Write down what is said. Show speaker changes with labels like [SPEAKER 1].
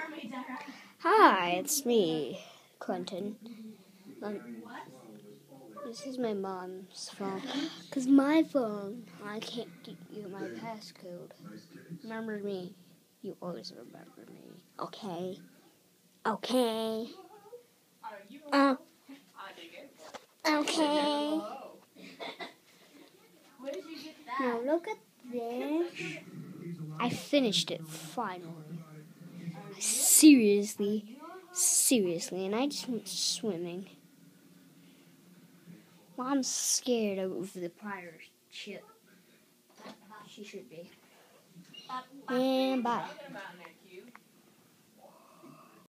[SPEAKER 1] Hi, it's me, Quentin. This is my mom's phone. Because my phone, I can't give you my passcode. Remember me. You always remember me. Okay? Okay. Okay. Now look at this. I finished it finally. Seriously, and I just went swimming. Mom's scared of the pirate ship. She should be. And bye.